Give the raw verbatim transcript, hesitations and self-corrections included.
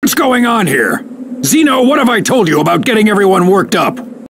What's going on here? Zeno, what have I told you about getting everyone worked up?